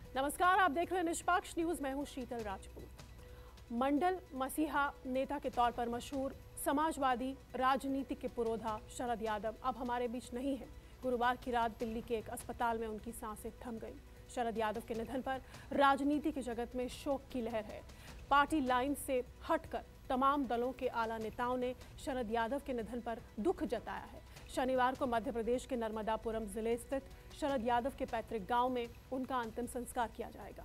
नमस्कार, आप देख रहे हैं निष्पक्ष न्यूज। मैं हूं शीतल राजपूत। मंडल मसीहा नेता के तौर पर मशहूर समाजवादी राजनीतिक के पुरोधा शरद यादव अब हमारे बीच नहीं है। गुरुवार की रात दिल्ली के एक अस्पताल में उनकी सांसें थम गई। शरद यादव के निधन पर राजनीति की जगत में शोक की लहर है। पार्टी लाइन से हटकर तमाम दलों के आला नेताओं ने शरद यादव के निधन पर दुख जताया है। शनिवार को मध्य प्रदेश के नर्मदापुरम जिले स्थित शरद यादव के पैतृक गांव में उनका अंतिम संस्कार किया जाएगा।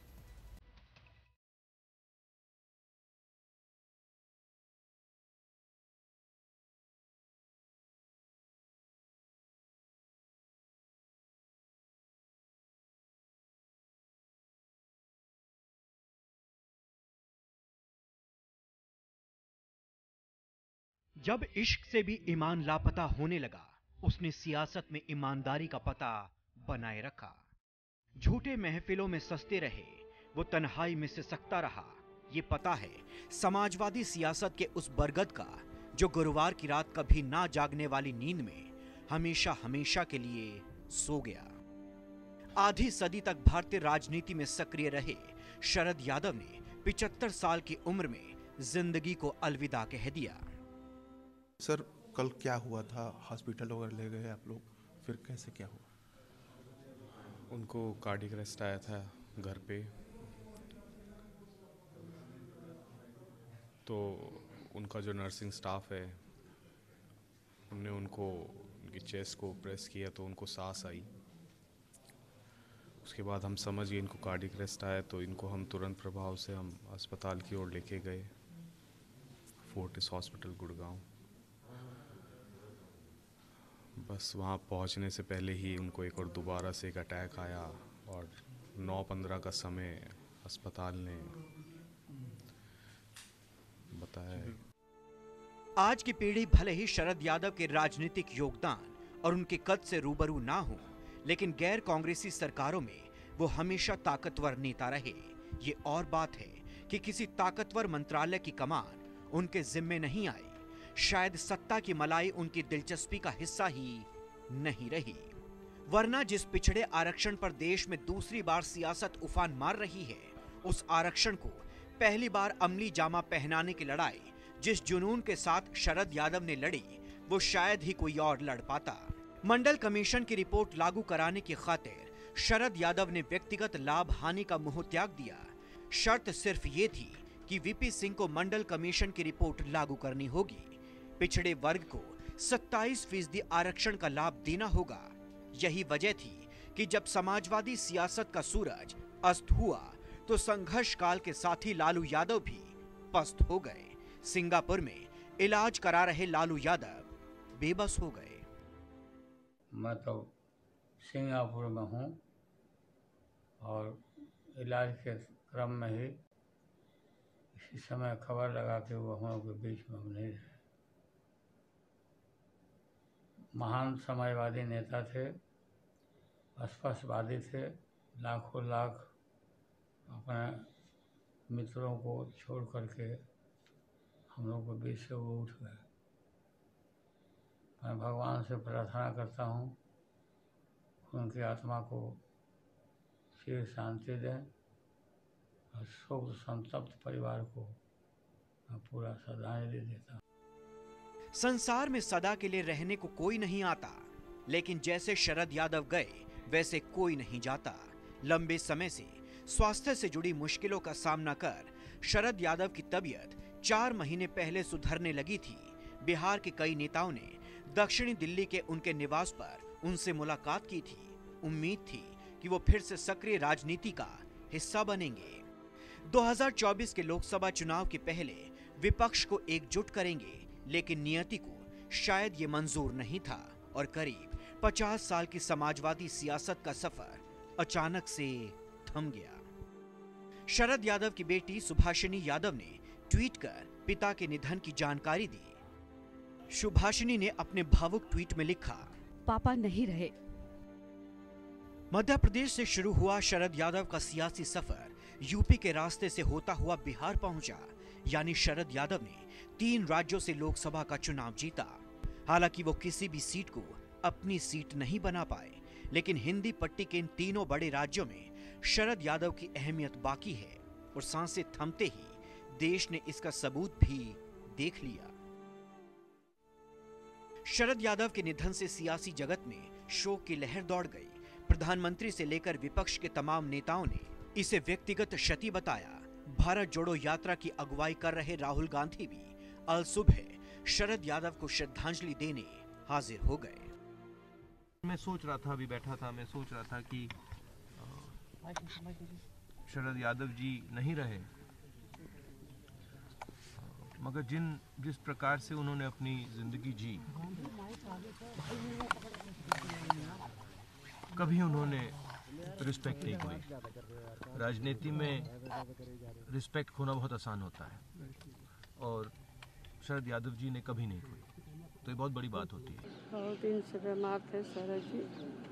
जब इश्क से भी ईमान लापता होने लगा, उसने सियासत में ईमानदारी का पता बनाए रखा। झूठे महफिलों में सस्ते रहे, वो तन्हाई में से सकता रहा। ये पता है समाजवादी सियासत के उस बरगद का जो गुरुवार की रात कभी ना जागने वाली नींद में हमेशा हमेशा के लिए सो गया। आधी सदी तक भारतीय राजनीति में सक्रिय रहे शरद यादव ने 75 साल की उम्र में जिंदगी को अलविदा कह दिया। सर, कल क्या हुआ था? हॉस्पिटल वगैरह ले गए आप लोग, फिर कैसे क्या हुआ? उनको कार्डियक अरेस्ट आया था घर पे, तो उनका जो नर्सिंग स्टाफ है उनने उनकी चेस्ट को प्रेस किया तो उनको सांस आई। उसके बाद हम समझ गए इनको कार्डियक अरेस्ट आया, तो इनको हम तुरंत प्रभाव से हम अस्पताल की ओर लेके गए, फोर्टिस हॉस्पिटल गुड़गांव। बस वहाँ पहुँचने से पहले ही उनको एक और दोबारा से एक अटैक आया और 9:15 का समय अस्पताल ने बताया है। आज की पीढ़ी भले ही शरद यादव के राजनीतिक योगदान और उनके कद से रूबरू ना हो, लेकिन गैर कांग्रेसी सरकारों में वो हमेशा ताकतवर नेता रहे। ये और बात है कि किसी ताकतवर मंत्रालय की कमान उनके जिम्मे नहीं आई। शायद सत्ता की मलाई उनकी दिलचस्पी का हिस्सा ही नहीं रही, वरना जिस पिछड़े आरक्षण पर देश में दूसरी बार सियासत उफान मार रही है, उस आरक्षण को पहली बार अमली जामा पहनाने की लड़ाई जिस जुनून के साथ शरद यादव ने लड़ी, वो शायद ही कोई और लड़ पाता। मंडल कमीशन की रिपोर्ट लागू कराने की खातिर शरद यादव ने व्यक्तिगत लाभ हानि का मुंह त्याग दिया। शर्त सिर्फ ये थी कि वीपी सिंह को मंडल कमीशन की रिपोर्ट लागू करनी होगी। पिछड़े वर्ग को 27% आरक्षण का लाभ देना होगा। यही वजह थी कि जब समाजवादी सियासत का सूरज अस्त हुआ तो संघर्ष काल के साथी लालू यादव भी पस्त हो गए। सिंगापुर में इलाज करा रहे लालू यादव बेबस हो गए। मैं तो सिंगापुर में हूँ और इलाज के क्रम में ही इसी समय खबर लगा कि वो हम लोग के बीच में नहीं रहे। महान समाजवादी नेता थे, स्पष्टवादी थे, लाखों लाख अपने मित्रों को छोड़ करके हम लोग के बीच से वो उठ गए। मैं भगवान से प्रार्थना करता हूँ उनकी आत्मा को चिर शांति दें और शोक संतप्त परिवार को मैं पूरा श्रद्धांजलि देता हूँ। संसार में सदा के लिए रहने को कोई नहीं आता, लेकिन जैसे शरद यादव गए वैसे कोई नहीं जाता। लंबे समय से स्वास्थ्य से जुड़ी मुश्किलों का सामना कर शरद यादव की तबीयत 4 महीने पहले सुधरने लगी थी। बिहार के कई नेताओं ने दक्षिणी दिल्ली के उनके निवास पर उनसे मुलाकात की थी। उम्मीद थी कि वो फिर से सक्रिय राजनीति का हिस्सा बनेंगे। 2024 के लोकसभा चुनाव के पहले विपक्ष को एकजुट करेंगे, लेकिन नियति को शायद ये मंजूर नहीं था और करीब 50 साल की समाजवादी सियासत का सफर अचानक से थम गया। शरद यादव की बेटी सुभाषिनी यादव ने ट्वीट कर पिता के निधन की जानकारी दी। सुभाषिनी ने अपने भावुक ट्वीट में लिखा, पापा नहीं रहे। मध्य प्रदेश से शुरू हुआ शरद यादव का सियासी सफर यूपी के रास्ते से होता हुआ बिहार पहुंचा। यानी शरद यादव ने 3 राज्यों से लोकसभा का चुनाव जीता। हालांकि वो किसी भी सीट को अपनी सीट नहीं बना पाए, लेकिन हिंदी पट्टी के इन तीनों बड़े राज्यों में शरद यादव की अहमियत बाकी है और सांसें थमते ही देश ने इसका सबूत भी देख लिया। शरद यादव के निधन से सियासी जगत में शोक की लहर दौड़ गई। प्रधानमंत्री से लेकर विपक्ष के तमाम नेताओं ने इसे व्यक्तिगत क्षति बताया। भारत जोड़ो यात्रा की अगुवाई कर रहे राहुल गांधी भी अल सुबह शरद यादव को श्रद्धांजलि देने हाजिर हो गए। मैं सोच रहा था, अभी बैठा था, मैं सोच रहा था कि शरद यादव जी नहीं रहे, मगर जिस प्रकार से उन्होंने अपनी जिंदगी जी, कभी उन्होंने रिस्पेक्ट नहीं खोई। राजनीति में रिस्पेक्ट खोना बहुत आसान होता है और शरद यादव जी ने कभी नहीं खोई, तो ये बहुत बड़ी बात होती है। बहुत दिन से बीमार थे शरद जी,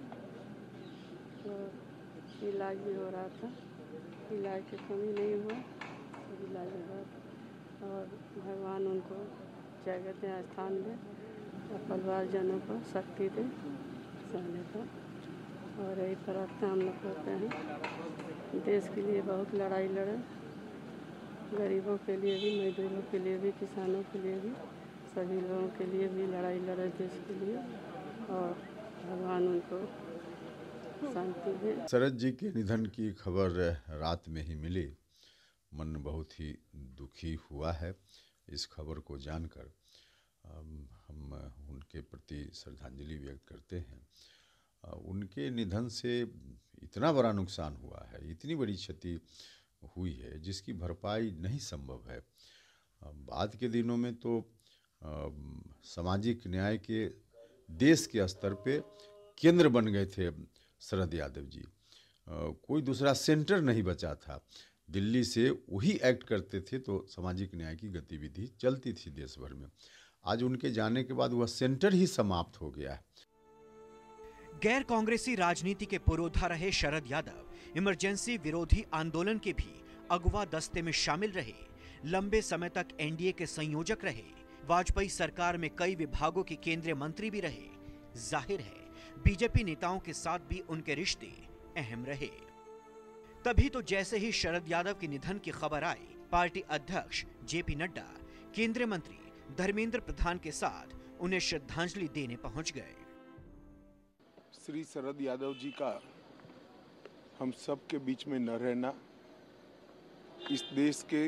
तो इलाज भी हो रहा था, इलाज की कमी नहीं हुआ, सब इलाज हो रहा था। और भगवान उनको जगत में स्थान दे और परिवारजनों को शक्ति दे सहने का, और यही प्रार्थना हम लोग करते हैं। देश के लिए बहुत लड़ाई लड़े, गरीबों के लिए भी, मजदूरों के लिए भी, किसानों के लिए भी, सभी लोगों के लिए भी लड़ाई लड़े देश के लिए, और भगवान उनको शांति दे। शरद जी के निधन की खबर रात में ही मिली। मन बहुत ही दुखी हुआ है इस खबर को जानकर। हम उनके प्रति श्रद्धांजलि व्यक्त करते हैं। उनके निधन से इतना बड़ा नुकसान हुआ है, इतनी बड़ी क्षति हुई है जिसकी भरपाई नहीं संभव है। बाद के दिनों में तो सामाजिक न्याय के देश के स्तर पे केंद्र बन गए थे शरद यादव जी। कोई दूसरा सेंटर नहीं बचा था। दिल्ली से वही एक्ट करते थे तो सामाजिक न्याय की गतिविधि चलती थी देश भर में। आज उनके जाने के बाद वह सेंटर ही समाप्त हो गया है। गैर कांग्रेसी राजनीति के पुरोधा रहे शरद यादव इमरजेंसी विरोधी आंदोलन के भी अगवा दस्ते में शामिल रहे। लंबे समय तक एनडीए के संयोजक रहे। वाजपेयी सरकार में कई विभागों के केंद्रीय मंत्री भी रहे। जाहिर है बीजेपी नेताओं के साथ भी उनके रिश्ते अहम रहे। तभी तो जैसे ही शरद यादव के निधन की खबर आई, पार्टी अध्यक्ष जेपी नड्डा, केंद्रीय मंत्री धर्मेंद्र प्रधान के साथ उन्हें श्रद्धांजलि देने पहुंच गए। श्री शरद यादव जी का हम सब के बीच में न रहना इस देश के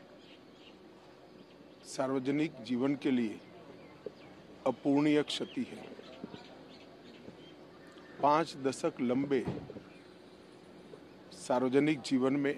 सार्वजनिक जीवन के लिए अपूरणीय क्षति है। 5 दशक लंबे सार्वजनिक जीवन में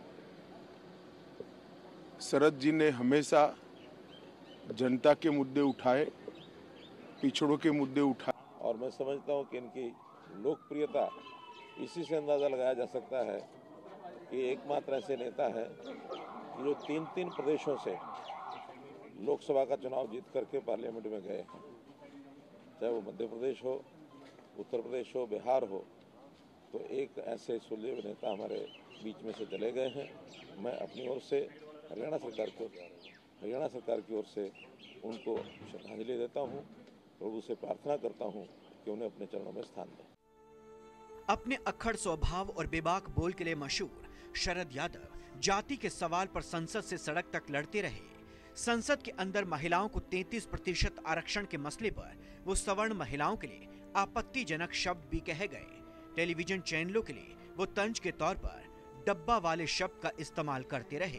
शरद जी ने हमेशा जनता के मुद्दे उठाए, पिछड़ों के मुद्दे उठाए। और मैं समझता हूं कि इनकी लोकप्रियता इसी से अंदाज़ा लगाया जा सकता है कि एकमात्र ऐसे नेता है जो 3 प्रदेशों से लोकसभा का चुनाव जीत करके पार्लियामेंट में गए हैं। चाहे वो मध्य प्रदेश हो, उत्तर प्रदेश हो, बिहार हो, तो एक ऐसे सुलझे नेता हमारे बीच में से चले गए हैं। मैं अपनी ओर से हरियाणा सरकार की ओर से उनको श्रद्धांजलि देता हूं। प्रभु से प्रार्थना करता हूं कि उन्हें अपने चरणों में स्थान दें। अपने अक्खड़ स्वभाव और बेबाक बोल के लिए मशहूर शरद यादव जाति के सवाल पर संसद से सड़क तक लड़ते रहे। संसद के अंदर महिलाओं को 33% आरक्षण के मसले पर वो सवर्ण महिलाओं के लिए आपत्तिजनक शब्द भी कहे गए। टेलीविजन चैनलों के लिए वो तंज के तौर पर डब्बा वाले शब्द का इस्तेमाल करते रहे।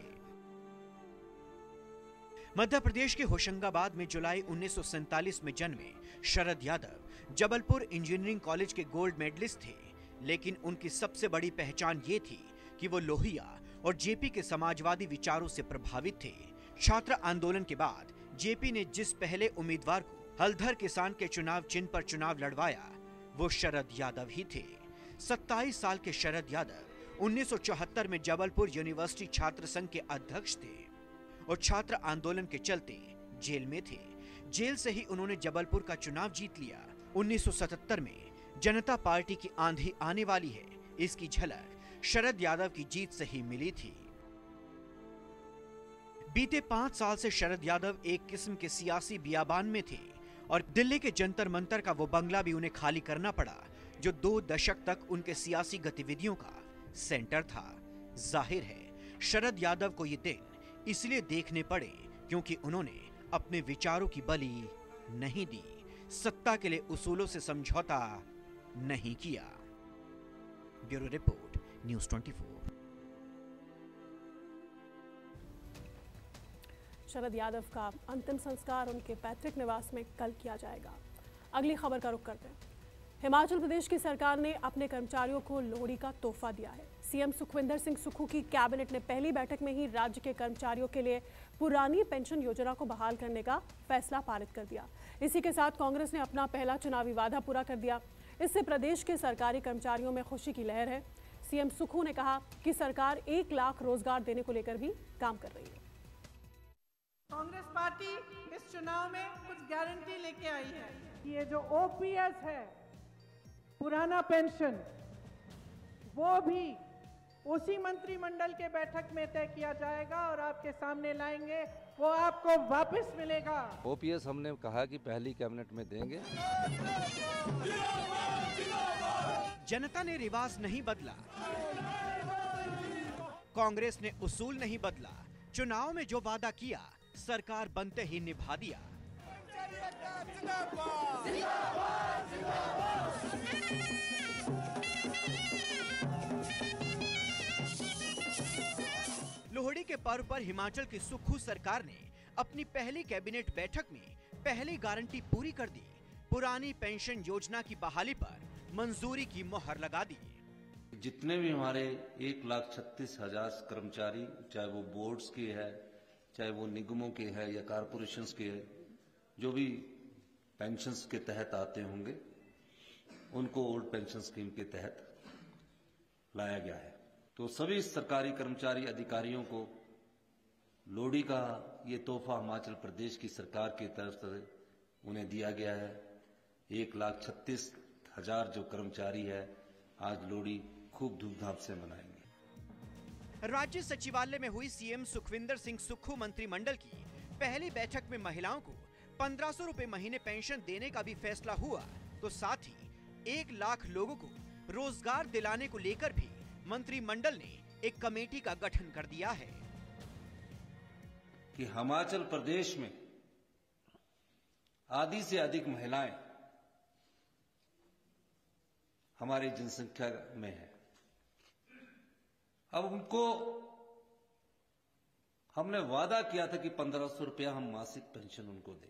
मध्य प्रदेश के होशंगाबाद में जुलाई 1947 में जन्मे शरद यादव जबलपुर इंजीनियरिंग कॉलेज के गोल्ड मेडलिस्ट थे, लेकिन उनकी सबसे बड़ी पहचान ये थी कि वो लोहिया और जेपी के समाजवादी विचारों से प्रभावित थे। छात्र आंदोलन के बाद जेपी ने जिस पहले उम्मीदवार को हलधर किसान के चुनाव चिन्ह पर चुनाव लड़वाया वो शरद यादव ही थे। 27 साल के शरद यादव 1974 में जबलपुर यूनिवर्सिटी छात्र संघ के अध्यक्ष थे और छात्र आंदोलन के चलते जेल में थे। जेल से ही उन्होंने जबलपुर का चुनाव जीत लिया। 1977 में जनता पार्टी की आंधी आने वाली है, इसकी झलक शरद यादव की जीत से ही मिली थी। बीते 5 साल से शरद यादव एक किस्म के सियासी बियाबान में थे और दिल्ली के जंतर मंतर का वो बंगला भी उन्हें खाली करना पड़ा जो 2 दशक तक उनके सियासी गतिविधियों का सेंटर था। जाहिर है शरद यादव को ये दिन इसलिए देखने पड़े क्योंकि उन्होंने अपने विचारों की बलि नहीं दी, सत्ता के लिए उसूलों से समझौता नहीं किया। Bureau report, news 24। Sharad Yadav का अंतिम संस्कार उनके पैतृक निवास में कल किया जाएगा। अगली खबर का रुख करते हैं। हिमाचल प्रदेश की सरकार ने अपने कर्मचारियों को लोहड़ी का तोहफा दिया है। सीएम सुखविंदर सिंह सुक्खू की कैबिनेट ने पहली बैठक में ही राज्य के कर्मचारियों के लिए पुरानी पेंशन योजना को बहाल करने का फैसला पारित कर दिया। इसी के साथ कांग्रेस ने अपना पहला चुनावी वादा पूरा कर दिया। इससे प्रदेश के सरकारी कर्मचारियों में खुशी की लहर है। सीएम सुक्खू ने कहा कि सरकार 1 लाख रोजगार देने को लेकर भी काम कर रही है। कांग्रेस पार्टी इस चुनाव में कुछ गारंटी लेके आई है कि ये जो ओपीएस है, पुराना पेंशन, वो भी उसी मंत्रिमंडल के बैठक में तय किया जाएगा और आपके सामने लाएंगे, वो आपको वापस मिलेगा। ओपीएस हमने कहा कि पहली कैबिनेट में देंगे। जनता ने रिवाज नहीं बदला, कांग्रेस ने उसूल नहीं बदला। चुनाव में जो वादा किया सरकार बनते ही निभा दिया। लोहड़ी के पर्व पर हिमाचल की सुक्खू सरकार ने अपनी पहली कैबिनेट बैठक में पहली गारंटी पूरी कर दी। पुरानी पेंशन योजना की बहाली पर मंजूरी की मोहर लगा दी। जितने भी हमारे 1,36,000 कर्मचारी, चाहे वो बोर्ड्स के है, चाहे वो निगमों के है या कारपोरेशंस के है, जो भी पेंशन्स के तहत आते होंगे, उनको ओल्ड पेंशन स्कीम के तहत लाया गया है। तो सभी सरकारी कर्मचारी अधिकारियों को लोहड़ी का ये तोहफा हिमाचल प्रदेश की सरकार की तरफ से उन्हें दिया गया है। 1,36,000 जो कर्मचारी है आज लोहड़ी खूब धूमधाम से मनाएंगे। राज्य सचिवालय में हुई सीएम सुखविंदर सिंह सुक्खू मंत्रिमंडल की पहली बैठक में महिलाओं को 1,500 रुपए महीने पेंशन देने का भी फैसला हुआ, तो साथ ही 1 लाख लोगों को रोजगार दिलाने को लेकर भी मंत्रिमंडल ने एक कमेटी का गठन कर दिया है कि हिमाचल प्रदेश में आधी से अधिक महिलाएं हमारी जनसंख्या में है। अब उनको हमने वादा किया था कि 1,500 रुपया हम मासिक पेंशन उनको देंगे।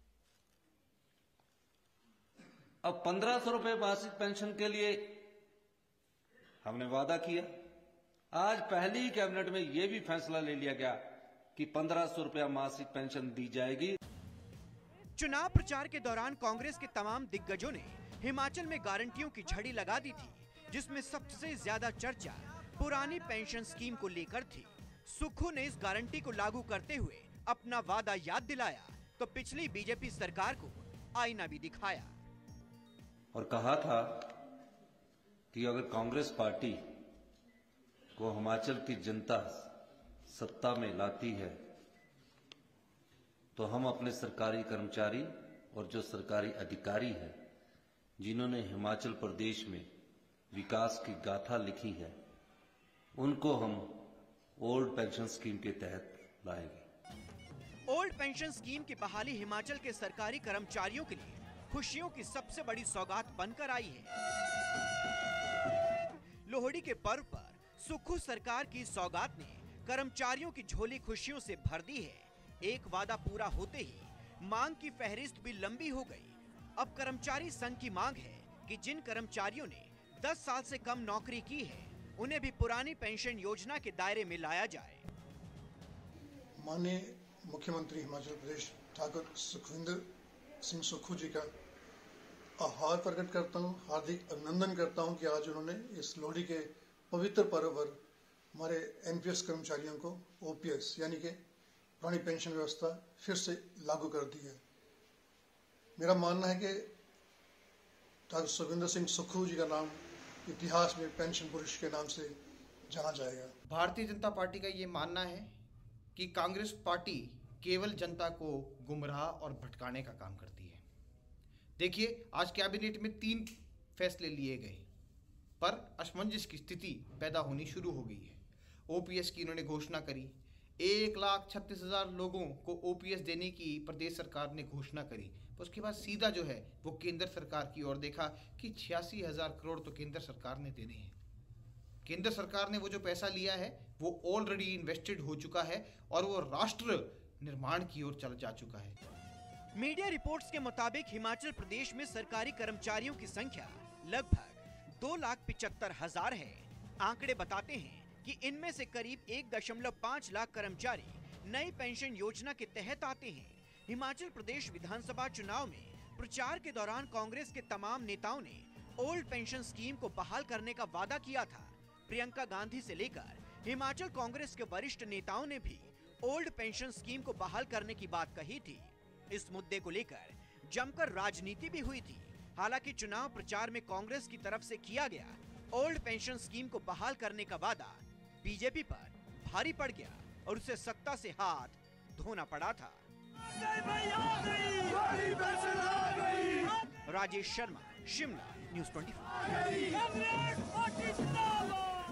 अब 1,500 रुपये मासिक पेंशन के लिए हमने वादा किया। आज पहली ही कैबिनेट में यह भी फैसला ले लिया गया कि 1,500 रुपया मासिक पेंशन दी जाएगी। चुनाव प्रचार के दौरान कांग्रेस के तमाम दिग्गजों ने हिमाचल में गारंटियों की झड़ी लगा दी थी, जिसमें सबसे ज्यादा चर्चा पुरानी पेंशन स्कीम को लेकर थी। सुक्खू ने इस गारंटी को लागू करते हुए अपना वादा याद दिलाया, तो पिछली बीजेपी सरकार को आईना भी दिखाया और कहा था कि अगर कांग्रेस पार्टी को हिमाचल की जनता सत्ता में लाती है तो हम अपने सरकारी कर्मचारी और जो सरकारी अधिकारी हैं जिन्होंने हिमाचल प्रदेश में विकास की गाथा लिखी है, उनको हम ओल्ड पेंशन स्कीम के तहत लाएंगे। ओल्ड पेंशन स्कीम की बहाली हिमाचल के सरकारी कर्मचारियों के लिए खुशियों की सबसे बड़ी सौगात बनकर आई है। लोहड़ी के पर्व पर सुक्खू सरकार की सौगात ने कर्मचारियों की झोली खुशियों से भर दी है। एक वादा पूरा होते ही मांग की फहरिस्त भी लंबी हो गई। अब कर्मचारी संघ की मांग है कि जिन कर्मचारियों ने 10 साल से कम नौकरी की है, उन्हें भी पुरानी पेंशन योजना के दायरे में लाया जाए। माननीय मुख्यमंत्री हिमाचल प्रदेश ठाकुर सुखविंदर सिंह सुक्खू जी का आभार प्रकट करता हूँ, हार्दिक अभिनंदन करता हूँ कि आज उन्होंने इस लोहड़ी के पवित्र पर्व पर हमारे एनपीएस कर्मचारियों को ओपीएस यानी कि पुरानी पेंशन व्यवस्था फिर से लागू कर दी है। मेरा मानना है कि डॉक्टर सुखविंदर सिंह सुक्खू जी का नाम इतिहास में पेंशन पुरुष के नाम से जाना जाएगा। भारतीय जनता पार्टी का ये मानना है कि कांग्रेस पार्टी केवल जनता को गुमराह और भटकाने का काम करती है। देखिए, आज कैबिनेट में 3 फैसले लिए गए। पर असमंजस की स्थिति पैदा होनी शुरू हो गई है। ओपीएस की इन्होंने घोषणा करी, 1,36,000 लोगों को ओपीएस देने की प्रदेश सरकार ने घोषणा करी। उसके बाद सीधा जो है वो केंद्र सरकार की ओर देखा कि 86,000 करोड़ तो केंद्र सरकार ने देने हैं। केंद्र सरकार ने वो जो पैसा लिया है वो ऑलरेडी इन्वेस्टेड हो चुका है और वो राष्ट्र निर्माण की ओर चल जा चुका है। मीडिया रिपोर्ट्स के मुताबिक हिमाचल प्रदेश में सरकारी कर्मचारियों की संख्या लगभग 2,75,000 है। आंकड़े बताते हैं कि इनमें से करीब 1.5 लाख कर्मचारी नई पेंशन योजना के तहत आते हैं। हिमाचल प्रदेश विधानसभा चुनाव में प्रचार के दौरान कांग्रेस के तमाम नेताओं ने ओल्ड पेंशन स्कीम को बहाल करने का वादा किया था। प्रियंका गांधी से लेकर हिमाचल कांग्रेस के वरिष्ठ नेताओं ने भी ओल्ड पेंशन स्कीम को बहाल करने की बात कही थी। इस मुद्दे को लेकर जमकर राजनीति भी हुई थी। हालांकि चुनाव प्रचार में कांग्रेस की तरफ से किया गया ओल्ड पेंशन स्कीम को बहाल करने का वादा बीजेपी पर भारी पड़ गया और उसे सत्ता से हाथ धोना पड़ा था। राजेश शर्मा, शिमला, न्यूज़ 24।